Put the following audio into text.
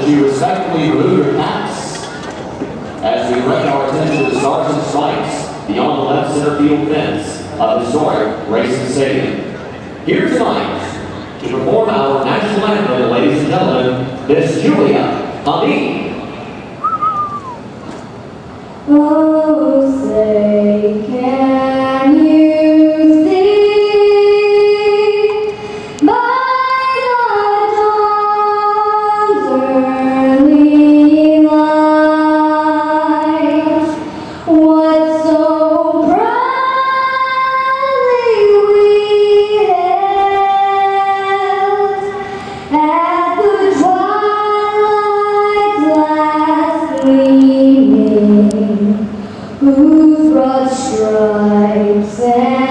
would you respectfully remove your caps as we direct our attention to the Stars and Stripes beyond the left center field fence of historic Grayson Stadium. Here tonight to perform our national anthem, ladies and gentlemen, Miss Julia Hamid. Oh, say, can you see by the dawn's early light what so proudly we hailed at the twilight's last gleaming, whose broad stripes and